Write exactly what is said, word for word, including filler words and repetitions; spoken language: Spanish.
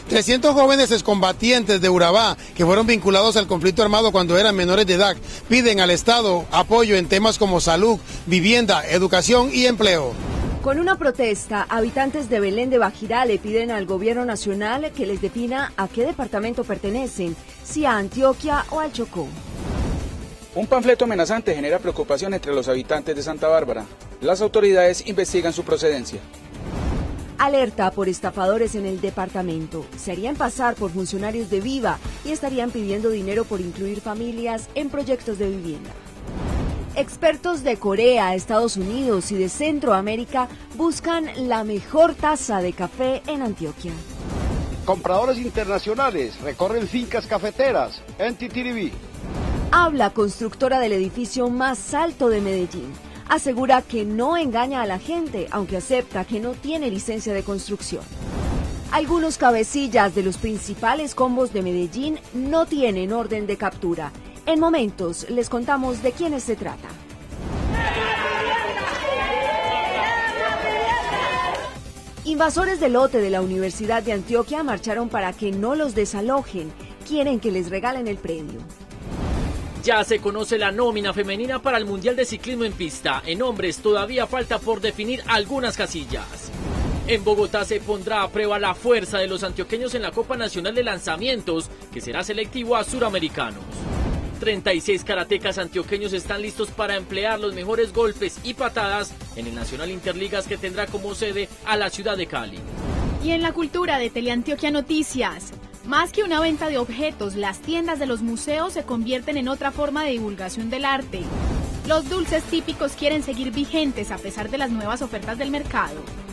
trescientos jóvenes excombatientes de Urabá, que fueron vinculados al conflicto armado cuando eran menores de edad, piden al Estado apoyo en temas como salud, vivienda, educación y empleo. Con una protesta, habitantes de Belén de Bajirá le piden al gobierno nacional que les defina a qué departamento pertenecen, si a Antioquia o al Chocó. Un panfleto amenazante genera preocupación entre los habitantes de Santa Bárbara. Las autoridades investigan su procedencia. Alerta por estafadores en el departamento. Se harían pasar por funcionarios de Viva y estarían pidiendo dinero por incluir familias en proyectos de vivienda. Expertos de Corea, Estados Unidos y de Centroamérica buscan la mejor taza de café en Antioquia. Compradores internacionales recorren fincas cafeteras en Titiribí. Habla constructora del edificio más alto de Medellín. Asegura que no engaña a la gente, aunque acepta que no tiene licencia de construcción. Algunos cabecillas de los principales combos de Medellín no tienen orden de captura. En momentos les contamos de quiénes se trata. Invasores del lote de la Universidad de Antioquia marcharon para que no los desalojen. Quieren que les regalen el predio. Ya se conoce la nómina femenina para el Mundial de Ciclismo en Pista. En hombres todavía falta por definir algunas casillas. En Bogotá se pondrá a prueba la fuerza de los antioqueños en la Copa Nacional de Lanzamientos, que será selectivo a suramericanos. treinta y seis karatecas antioqueños están listos para emplear los mejores golpes y patadas en el Nacional Interligas, que tendrá como sede a la ciudad de Cali. Y en la cultura de Teleantioquia Noticias, más que una venta de objetos, las tiendas de los museos se convierten en otra forma de divulgación del arte. Los dulces típicos quieren seguir vigentes a pesar de las nuevas ofertas del mercado.